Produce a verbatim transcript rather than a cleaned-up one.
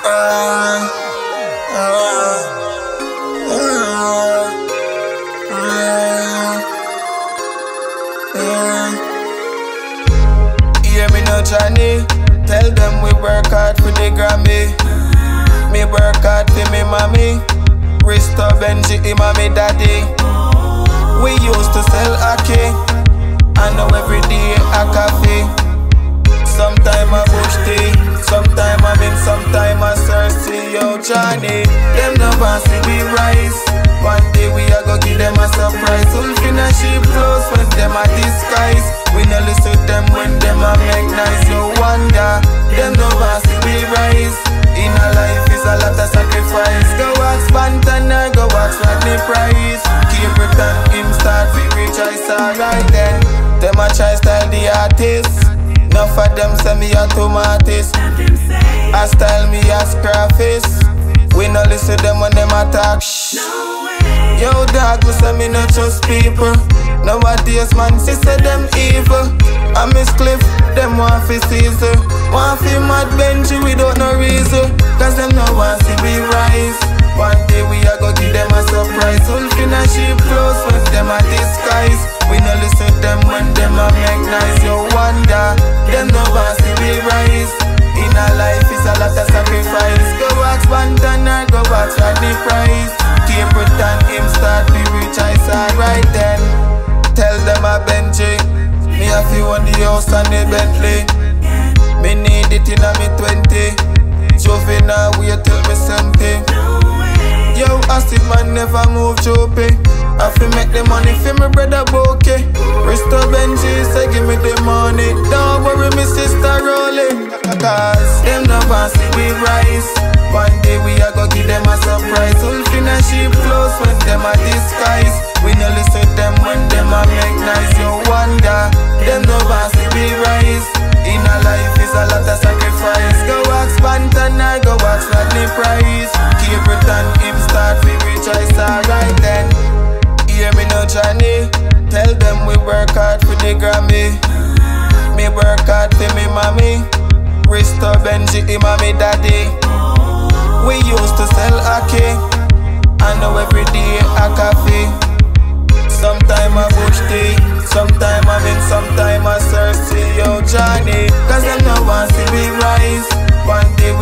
Hear me no Johnny, tell them we work hard for the Grammy. Me work hard for me mommy, Risto Benji, mommy daddy. We used to sell ackee, I know every day a coffee. Sometime I bush tea, sometime I'm in, sometime I thirsty. Yo Johnny, them no want see we rise. One day we a go give them a surprise. Wolf in a sheep clothes when them a disguise. We no listen to them when them a make nice. You wonder, them no want see we rise. In a life is a lot of sacrifice. Go ask Pantana, go ask Rodney Price. Keep return him start we reach I alright then. Them a try style the artist. Enough of them say me a tomatis. I style me as graphist. We no listen to them when them attack. Shh. Yo dog, me say me no trust people. Nowadays man, she say them evil. I miss Cliff, them want fi Caesar. Want fi mad Benji without no reason. Cause them no want see we rise. One day we a go give them a surprise. Wolf in a sheep clothes when them a disguise. We no listen to them when them a make nice. You wonder, them no want see we rise. In a life is a lot of sacrifice. Go ask Pantana, go ask Rodney Price. Keep return him start we reach I alright then. Tell them a Benji, me a fi want the house and the Bentley. Me need it in a me twenty. Juvenile wait till me seventy. Yo, acid man never move choppy. I fi make the money fi me brother bouquet. Risto Benji say give me the money. Don't worry me sister rolling. Cause them no want see we rise. One day we a go give them a surprise. Wolf in a sheep clothes when them a disguise. We no listen to them when them a make nice. You wonder, them no want see we rise. In a life is a lot of sacrifice. Go ask Pantana, go ask Rodney Price. Keep return him start we reach I alright then. Hear me no Johnny, tell them we work hard for the Grammy. Me work hard for me mommy, Risto Benji, mommy daddy. We used to sell ackee, I know every day a coffee. Sometime I bush tea, sometime I'm in, sometime I thirsty. Yo Johnny, cause them no want see we rise. One day